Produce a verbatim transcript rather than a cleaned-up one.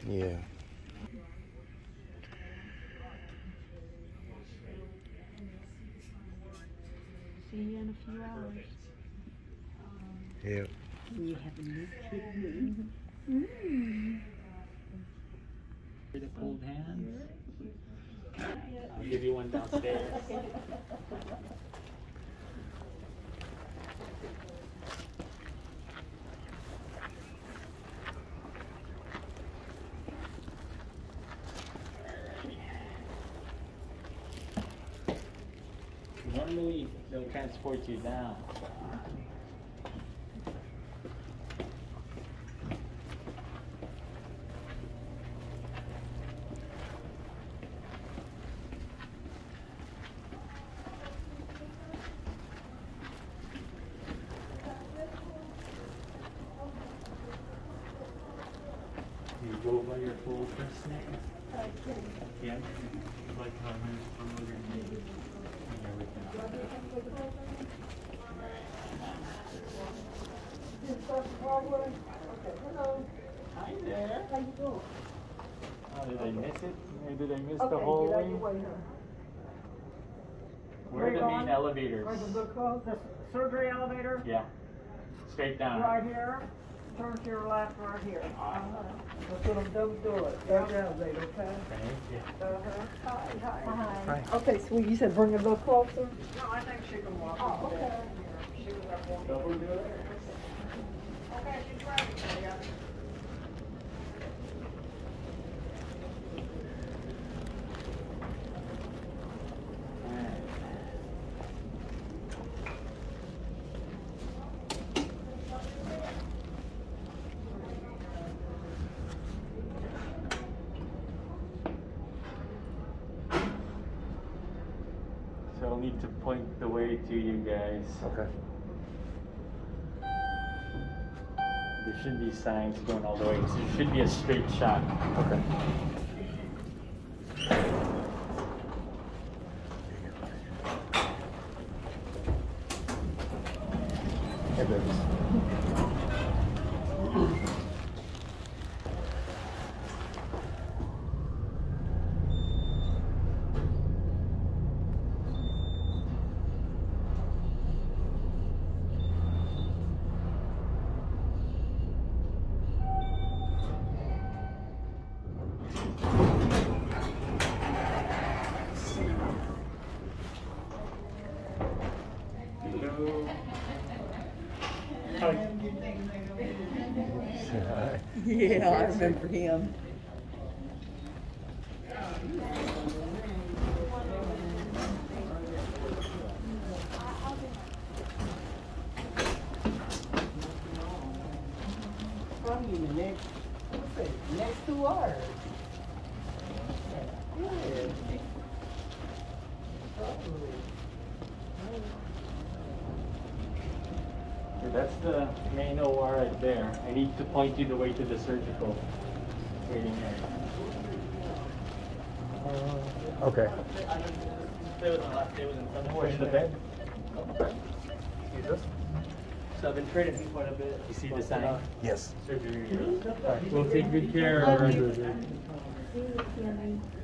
Yeah. See you in a few hours. Yep. You have a new kitten. Mm. The cold hands. I'll give you one downstairs. Normally they'll transport you down. You go by your full first name? Yeah. Like how I'm familiar name and everything. Hi there. How you doing? Oh, did I miss it? Or did I miss Okay, the whole get out way? your way here. Where are the main elevators? Where's the book closed? The surgery elevator? Yeah. Straight down. Right here. Turn to your left right here. Alright. Uh-huh. That's what I'm done doing. Surgery elevator, okay? Thank you. Uh-huh. Hi, hi. Hi. Hi. Okay, so you said bring it a little closer? No, I think she can walk. Oh, okay. Here. She was up one. Double do it? Okay, she's ready for you. So I'll need to point the way to you guys. Okay. There shouldn't be signs going all the way, so it should be a straight shot. Okay. Hey, babies. Hello. Yeah, I remember him. Probably in the next, what's it, next two hours. Good. Probably. Okay, that's the main O R right there. I need to point you the way to the surgical waiting area. Okay. Where's the bed? Excuse us? So I've been training him quite a bit. You see the sign? Yes. Surgery. Alright, we'll take good care of her. See you, Kenny.